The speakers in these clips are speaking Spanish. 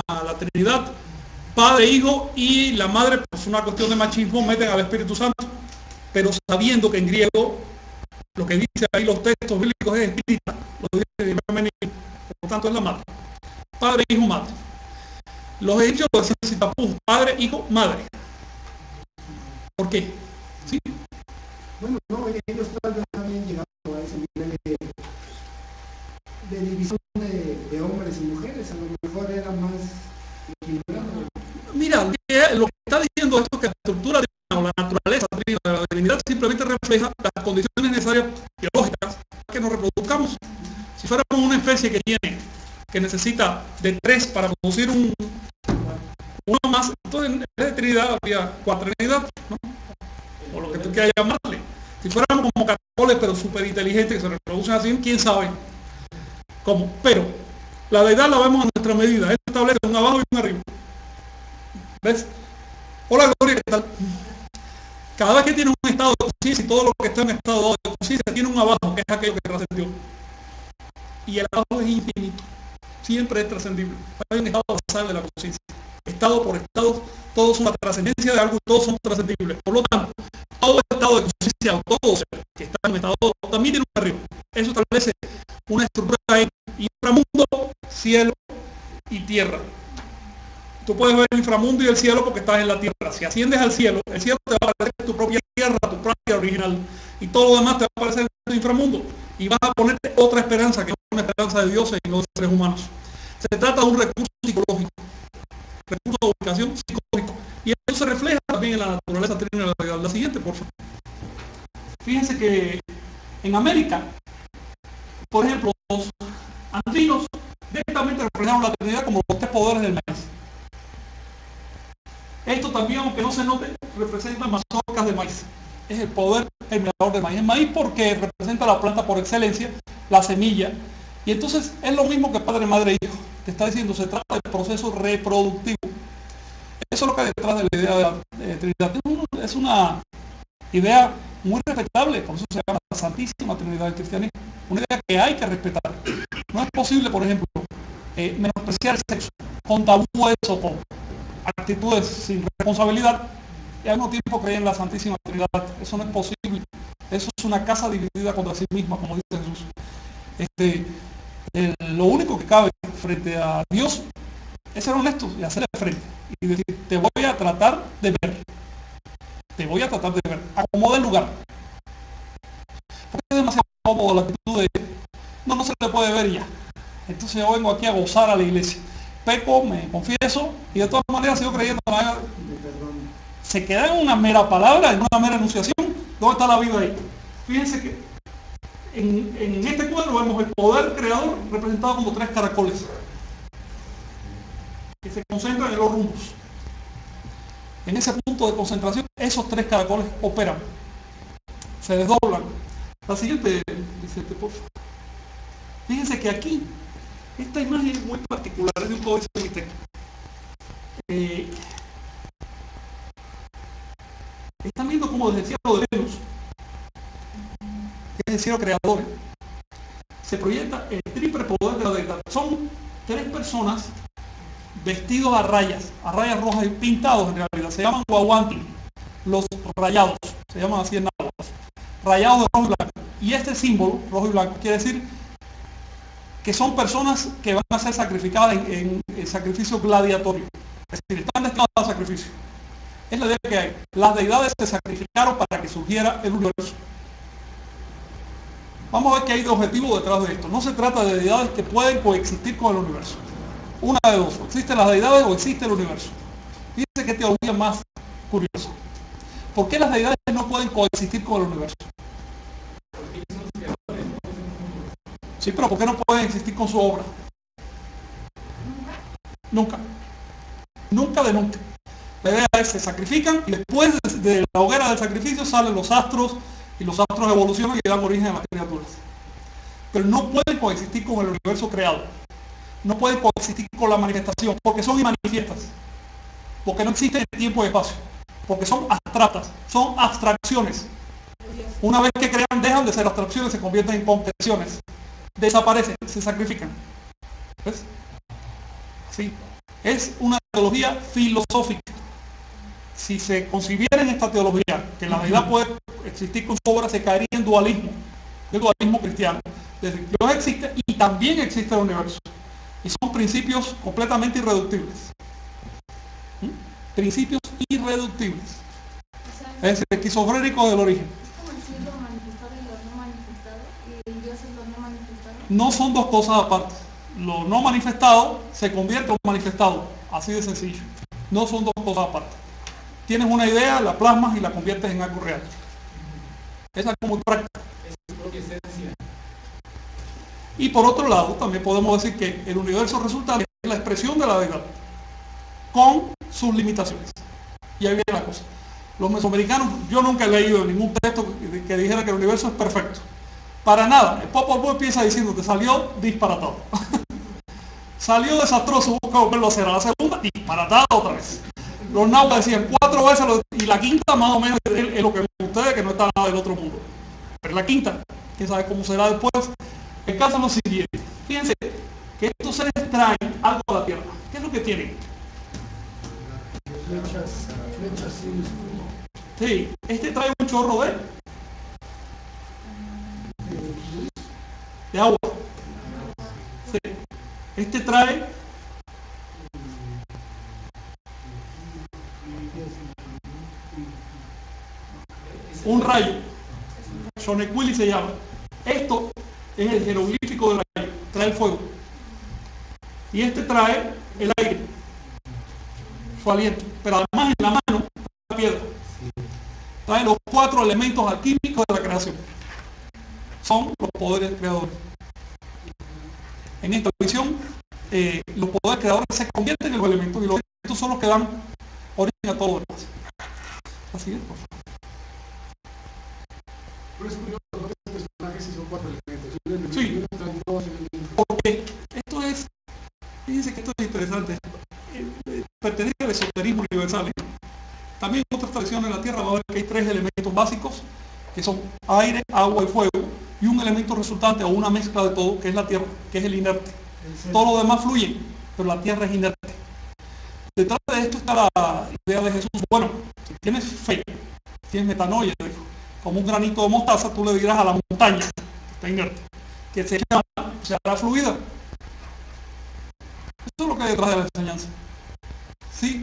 la Trinidad, Padre, Hijo, y la Madre, pues una cuestión de machismo, meten al Espíritu Santo, pero sabiendo que en griego lo que dice ahí los textos bíblicos es espírita, lo dice femenino, por lo tanto es la madre. Padre, Hijo, Madre. Los egipcios lo decían sin tapujos, Padre, Hijo, Madre. ¿Por qué? ¿Sí? Bueno, no, ellos tal vez habían llegado a ese nivel de división de hombres y mujeres, a lo mejor era más equilibrado. Mira, lo que está diciendo esto es que la estructura o la naturaleza de la divinidad simplemente refleja las condiciones necesarias biológicas para que nos reproduzcamos. Si fuéramos una especie que necesita de 3 para producir uno más, entonces en vez de trinidad había cuatrinidad, ¿no? O lo que tú quieras llamarle. Si fuéramos como caracoles, pero súper inteligentes, que se reproducen así, quién sabe cómo. Pero la deidad la vemos a nuestra medida. Él establece un abajo y un arriba. ¿Ves? Hola Gloria, ¿qué tal? Cada vez que tiene un estado de conciencia, y todo lo que está en estado de conciencia tiene un abajo, que es aquello que trascendió. Y el abajo es infinito. Siempre es trascendible. Hay un estado basal de la conciencia. Estado por estado, todos son la trascendencia de algo y todos son trascendibles. Por lo tanto, todo estado de conciencia, todo ser que está en un estado, también tiene un arriba. Eso establece una estructura en inframundo, cielo y tierra. Tú puedes ver el inframundo y el cielo porque estás en la tierra. Si asciendes al cielo, el cielo te va a aparecer tu propia tierra, tu propia original. Y todo lo demás te va a aparecer en el inframundo. Y vas a ponerte otra esperanza, que es una esperanza de dioses y no de seres humanos. Se trata de un recurso psicológico, recurso de ubicación psicológico. Y eso se refleja también en la naturaleza trina de la realidad. La siguiente, por favor. Fíjense que en América, por ejemplo, los andinos directamente reflejaron la Trinidad como los 3 poderes del maíz. Esto también, aunque no se note, representa mazorcas de maíz. Es el poder germinador del maíz. El maíz porque representa la planta por excelencia, la semilla. Y entonces es lo mismo que padre, madre e hijo. Te está diciendo, se trata del proceso reproductivo. Eso es lo que hay detrás de la idea de Trinidad. Es una idea muy respetable, por eso se llama la Santísima Trinidad del cristianismo. Una idea que hay que respetar. No es posible, por ejemplo, menospreciar el sexo con tabúes o con actitudes sin responsabilidad y al mismo tiempo creer en la Santísima Trinidad. Eso no es posible. Eso es una casa dividida contra sí misma, como dice Jesús. Lo único que cabe frente a Dios es ser honesto y hacerle frente y decir, te voy a tratar de ver. Te voy a tratar de ver. Acomoda el lugar. Porque es demasiado cómodo la actitud de no se le puede ver ya. Entonces yo vengo aquí a gozar a la iglesia. Peco, me confieso y de todas maneras sigo creyendo. Se queda en una mera palabra, en una mera enunciación. ¿Dónde está la vida ahí? Fíjense que en este cuadro vemos el poder creador representado como 3 caracoles que se concentran en los rumbos. En ese punto de concentración, esos 3 caracoles operan, se desdoblan. La siguiente, Vicente, por favor. Fíjense que aquí, esta imagen es muy particular, es de un códice mixteco. Están viendo cómo desde el cielo de Venus, que es el cielo creador, se proyecta el triple poder de la deidad. Son 3 personas vestidos a rayas rojas y pintados en realidad. Se llaman guaguanti, los rayados, se llaman así en náhuatl, rayados de rojo y blanco. Y este símbolo, rojo y blanco, quiere decir que son personas que van a ser sacrificadas en sacrificio gladiatorio. Es decir, están destinados al sacrificio. Es la idea que hay. Las deidades se sacrificaron para que surgiera el universo. Vamos a ver que hay de objetivo detrás de esto. No se trata de deidades que pueden coexistir con el universo. Una de dos, o existen las deidades o existe el universo. Fíjense qué teoría más curiosa. ¿Por qué las deidades no pueden coexistir con el universo? Sí, pero ¿por qué no pueden existir con su obra? Nunca. Nunca de nunca. La idea es que se sacrifican y después de la hoguera del sacrificio salen los astros y los astros evolucionan y dan origen a las criaturas. Pero no pueden coexistir con el universo creado. No pueden coexistir con la manifestación porque son imanifiestas. Porque no existen en tiempo y espacio. Porque son abstractas. Son abstracciones. Una vez que crean dejan de ser abstracciones, se convierten en concreciones. Desaparecen, se sacrifican. ¿Ves? Sí. Es una teología filosófica. Si se concibiera en esta teología que la deidad puede existir con su obra, se caería en dualismo, el dualismo cristiano. Es decir, Dios existe y también existe el universo. Y son principios completamente irreductibles. Principios irreductibles. Es esquizofrénico del origen. Es como decir lo manifestado y lo no manifestado, y Dios es lo no manifestado. No son dos cosas aparte. Lo no manifestado se convierte en manifestado. Así de sencillo. No son dos cosas aparte. Tienes una idea, la plasmas y la conviertes en algo real. Esa es como práctica. Es su propia esencia. Y por otro lado, también podemos decir que el universo resultante es la expresión de la deidad, con sus limitaciones. Y ahí viene la cosa. Los mesoamericanos, yo nunca he leído ningún texto que dijera que el universo es perfecto. Para nada. El Popol Vuh empieza diciendo que salió disparatado. Salió desastroso, busca volverlo a hacer. A la segunda, disparatado otra vez. Los náhuatl decían 4 veces y la quinta más o menos es lo que ven ustedes, que no está nada del otro mundo. Pero la quinta, quién sabe cómo será después. El caso es lo siguiente. Fíjense que estos seres traen algo a la Tierra. ¿Qué es lo que tienen? Flechas sin escudo. Sí, este trae un chorro de agua. Sí. Este trae un rayo. Xonequili se llama. Esto es el jeroglífico del rayo. Trae el fuego. Y este trae el aire. Su aliento. Pero además en la mano la piedra. Trae los 4 elementos alquímicos de la creación. Son los poderes creadores. En esta visión, los poderes creadores se convierten en los elementos y los elementos son los que dan origen a todo lo demás. Así es, por favor. Por eso los personajes son 4 elementos. Sí. Porque esto es, fíjense que esto es interesante. Pertenece al esoterismo universal. También en otras tradiciones de la Tierra va a ver que hay 3 elementos básicos, que son aire, agua y fuego, y un elemento resultante o una mezcla de todo, que es la Tierra, que es el inerte. Todo lo demás fluye, pero la Tierra es inerte. Detrás de esto está la idea de Jesús. Bueno, si tienes fe, tienes metanoia, como un granito de mostaza, tú le dirás a la montaña, que está inerte, que se hará fluida. Eso es lo que hay detrás de la enseñanza. Sí.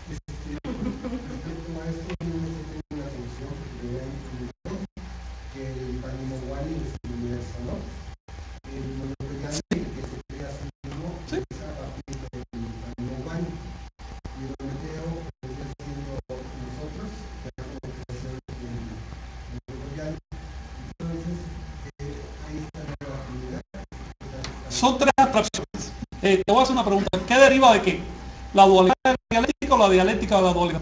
Son 3 abstracciones. Te voy a hacer una pregunta. ¿Qué deriva de qué? ¿La dualidad de la dialéctica o la dialéctica de la dualidad?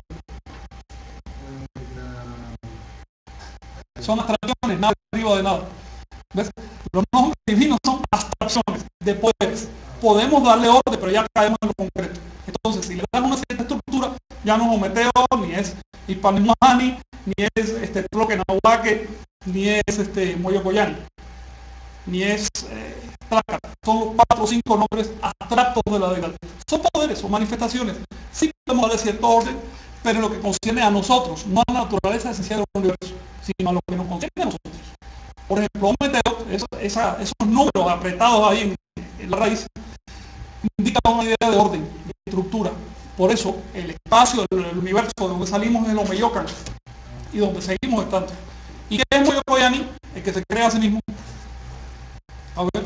Son abstracciones, nada deriva de nada. ¿Ves? Los nombres divinos son abstracciones de poderes. Podemos darle orden, pero ya caemos en lo concreto. Entonces, si le das una cierta estructura, ya no es Ometeo, ni es Ipanimani, ni es Tloquenahuaque, ni es Moyocoyani, ni es Tlácar. Son los 4 o 5 nombres abstractos de la deidad. Son poderes, son manifestaciones. Sí podemos darle cierto orden, pero en lo que concierne a nosotros, no a la naturaleza esencial del universo, sino a lo que nos concierne a nosotros. Por ejemplo, Ometeo, esos números apretados ahí en la raíz, indican una idea de orden, de estructura. Por eso, el espacio del universo de donde salimos es el Omeyocan, y donde seguimos estando. ¿Y qué es Moyocoyani? El que se crea a sí mismo. A ver.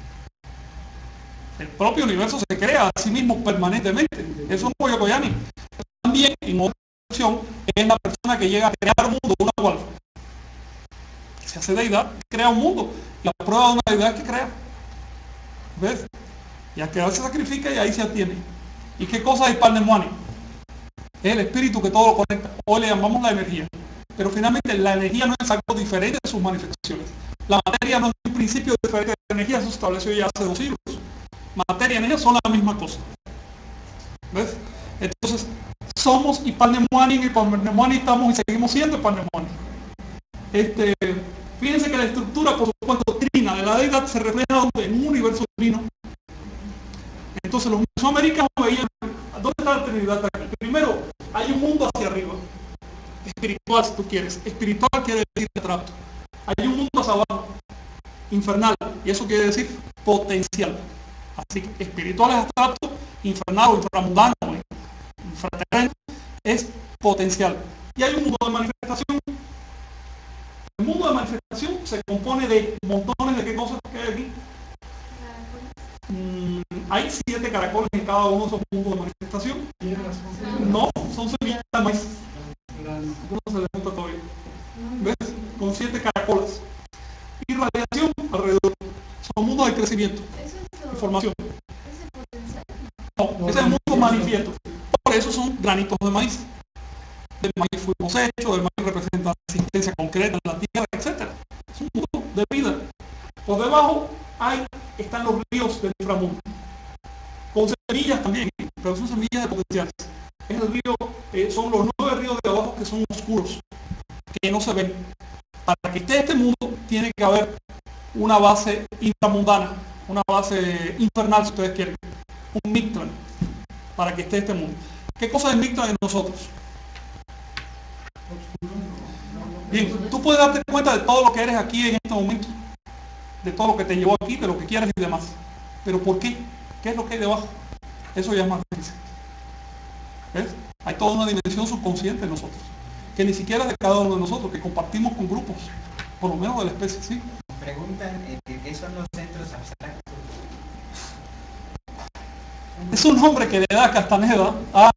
El propio universo se crea a sí mismo permanentemente. Eso es Moyocoyani. También, en otra opción, es la persona que llega a crear un mundo, una cual. Se hace deidad, crea un mundo. La prueba de una deidad es que crea. ¿Ves? Y a que se sacrifica y ahí se atiene. ¿Y qué cosa es Parnemuani? Es el espíritu que todo lo conecta. Hoy le llamamos la energía. Pero finalmente la energía no es algo diferente de sus manifestaciones. La materia no es un principio diferente de la energía, eso se estableció ya hace 2 siglos. Materia y energía son la misma cosa. ¿Ves? Entonces, somos Ipanemuani, y Ipanemuani estamos y seguimos siendo Ipanemuani. Fíjense que la estructura, por supuesto, trina de la deidad se refleja en un universo trino. Entonces los mesoamericanos veían ¿Dónde está la Trinidad? Aquí. Primero, hay un mundo hacia arriba, espiritual si tú quieres. Espiritual quiere decir abstracto. Hay un mundo hacia abajo, infernal, y eso quiere decir potencial. Así que espiritual es abstracto, infernal o inframundano, infraterreno, es potencial. Y hay un mundo de manifestación. El mundo de manifestación se compone de montones de qué cosas que hay aquí. Hay 7 caracoles en cada uno de esos mundos de manifestación. No, son semillas de maíz. No se les gusta todavía. ¿Ves? Con 7 caracoles. Y radiación alrededor. Son mundos de crecimiento y formación. No, ese es el mundo manifiesto. Por eso son granitos de maíz. Del maíz fuimos hechos, del maíz representa existencia concreta en la tierra, etc. Es un mundo de vida. Por debajo están los ríos del inframundo. Con semillas también, pero son semillas de potenciales. Es el río, son los 9 ríos de abajo que son oscuros, que no se ven. Para que esté este mundo tiene que haber una base inframundana, una base infernal si ustedes quieren, un Mictlán, para que esté este mundo. ¿Qué cosa es Mictlán en nosotros? Bien, tú puedes darte cuenta de todo lo que eres aquí en este momento, de todo lo que te llevó aquí, de lo que quieres y demás. Pero ¿por qué? ¿Qué es lo que hay debajo? Eso ya es más difícil. ¿Ves? Hay toda una dimensión subconsciente en nosotros, que ni siquiera es de cada uno de nosotros, que compartimos con grupos, por lo menos de la especie, ¿sí? Preguntan qué son los centros abstractos. Es un nombre que le da Castaneda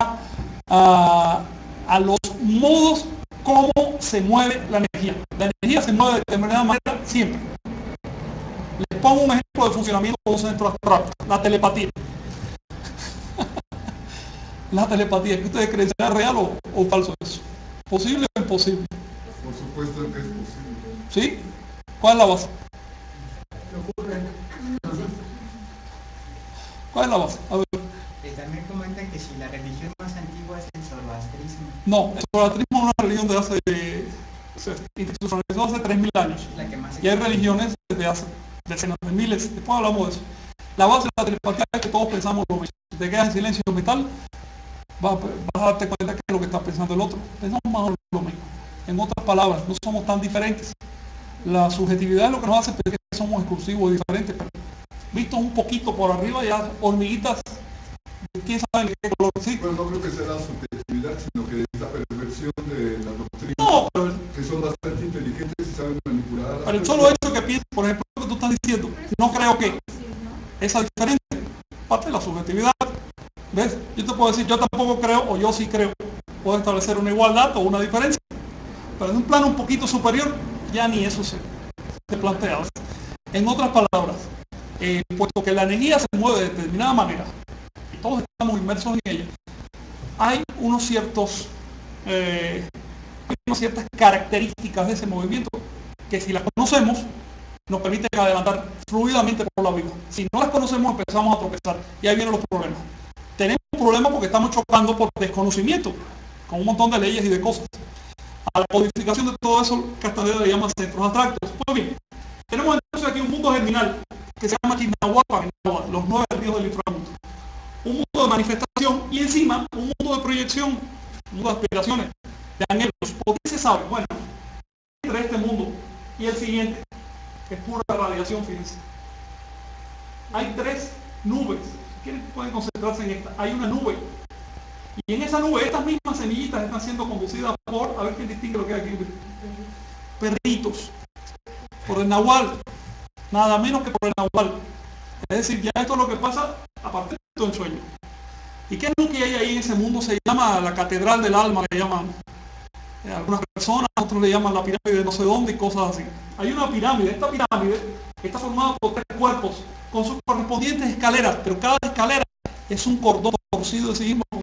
a los modos como se mueve la energía. La energía se mueve de determinada manera siempre. Les pongo un ejemplo de funcionamiento de un centro abstracto, la telepatía. La telepatía, ¿qué ustedes creen? ¿Será real o falso eso? ¿Posible o imposible? Por supuesto que es posible. ¿Sí? ¿Cuál es la base? ¿Cuál es la base? A ver. También comentan que si la religión más antigua es el zoroastrismo. No, el zoroastrismo es una religión de hace, se institucionalizó hace 3.000 años. La que más Y hay religiones desde hace decenas de miles. Después hablamos de eso. La base de la telepatía es que todos pensamos lo mismo. Si te quedas en silencio mental, vas a darte cuenta que es lo que está pensando el otro. Pensamos más o menos lo mismo. En otras palabras, no somos tan diferentes. La subjetividad es lo que nos hace pensar que somos exclusivos y diferentes. Pero visto un poquito por arriba, ya hormiguitas, quién sabe qué color sí. Bueno, no creo que sea la subjetividad, sino que esta perversión de la doctrina, No, pero que son bastante inteligentes y saben manipular a las pero el personas. solo hecho que pienses, por ejemplo, lo que tú estás diciendo, no creo que esa diferencia parte de la subjetividad. ¿Ves? Yo te puedo decir, yo tampoco creo, o yo sí creo. Puedo establecer una igualdad o una diferencia. Pero en un plano un poquito superior, ya ni eso se plantea. En otras palabras, puesto que la energía se mueve de determinada manera, y todos estamos inmersos en ella, hay unas ciertas características de ese movimiento que si las conocemos, nos permiten adelantar fluidamente por la vida. Si no las conocemos, empezamos a tropezar y ahí vienen los problemas. Tenemos problemas porque estamos chocando por desconocimiento, con un montón de leyes y de cosas. A la codificación de todo eso, Castaneda le llama centros abstractos. Pues bien, tenemos entonces aquí un mundo germinal que se llama Chignahuapa, los 9 ríos del inframundo. Un mundo de manifestación y encima un mundo de proyección, un mundo de aspiraciones, de anhelos. ¿Por qué se sabe? Bueno, entre este mundo y el siguiente es pura radiación, fíjense. Hay 3 nubes. Si quieren pueden concentrarse en esta. Hay una nube. Y en esa nube, estas mismas semillitas están siendo conducidas por, a ver quién distingue lo que hay aquí, perritos. Por el nahual. Nada menos que por el nahual. Es decir, ya esto es lo que pasa a partir de un sueño. ¿Y qué es lo que hay ahí en ese mundo? Se llama la catedral del alma, le llaman algunas personas, otros le llaman la pirámide de no sé dónde y cosas así. Hay una pirámide, esta pirámide está formada por 3 cuerpos con sus correspondientes escaleras, pero cada escalera es un cordón torcido de sí mismo con